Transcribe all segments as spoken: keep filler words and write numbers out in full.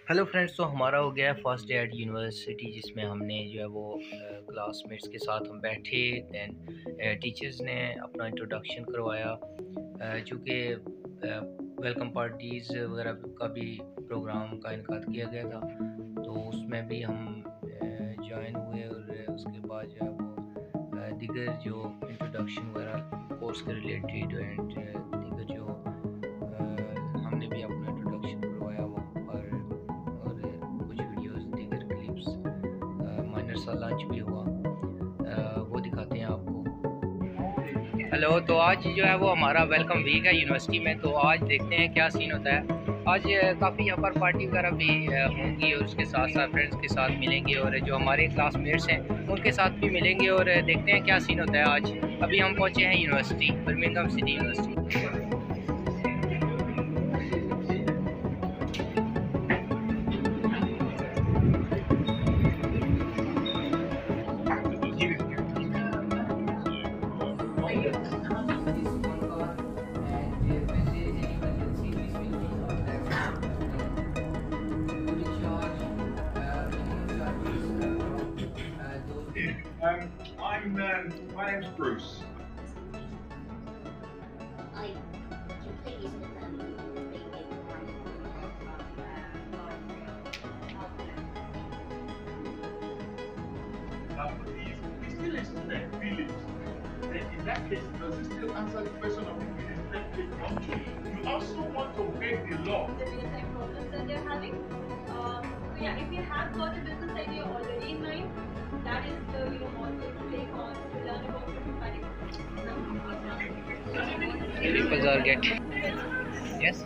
Hello friends, तो हमारा हो गया फर्स्ट डे एट यूनिवर्सिटी, जिसमें हमने जो है वो क्लासमेट्स के साथ हम बैठे। दैन टीचर्स ने अपना इंट्रोडक्शन करवाया, चूँकि वेलकम पार्टीज़ वगैरह का भी प्रोग्राम का इनकाद किया गया था, तो उसमें भी हम ज्वाइन हुए। और उसके बाद जो है वो दीगर जो इंट्रोडक्शन वगैरह कोर्स के रिलेटेड एंड दीगर जो हमने भी अपना इंट्रोडक्शन करवाया वहाँ पर, और कुछ वीडियोस दीगर क्लिप्स, माइनर सा लंच भी हुआ, वो दिखाते हैं आपको। हेलो, तो आज जो है वो हमारा वेलकम वीक है यूनिवर्सिटी में, तो आज देखते हैं क्या सीन होता है। आज काफ़ी यहाँ पर पार्टी वगैरह भी होंगी, और उसके साथ साथ फ्रेंड्स के साथ मिलेंगे, और जो हमारे क्लासमेट्स हैं उनके साथ भी मिलेंगे, और देखते हैं क्या सीन होता है आज। अभी हम पहुँचे हैं university, Birmingham City University. Um, I'm, um, my name's Bruce. I completely sort of um, He still isn't there, feelings. In that case, does it still answer the question of if it is technically country? You also want to break the law. The real time problems that they're having. Um, so yeah, if you have got a business idea already in mind, that is the you know module to take on to learn about diplomatic. People are get yes.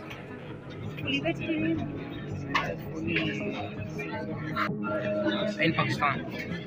In Pakistan.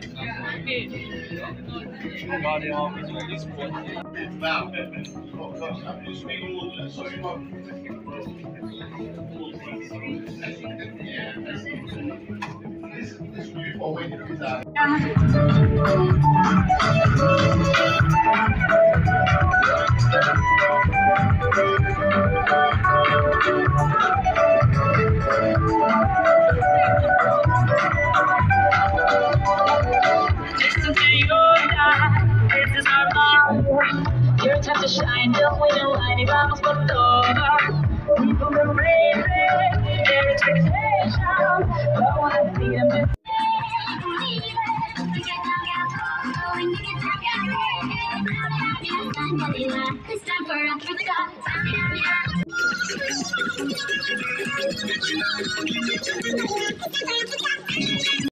Your time to shine, don't wait in line, y vamos por todo. People are raising their expectations, don't wanna see them miss. It's time for us to stop.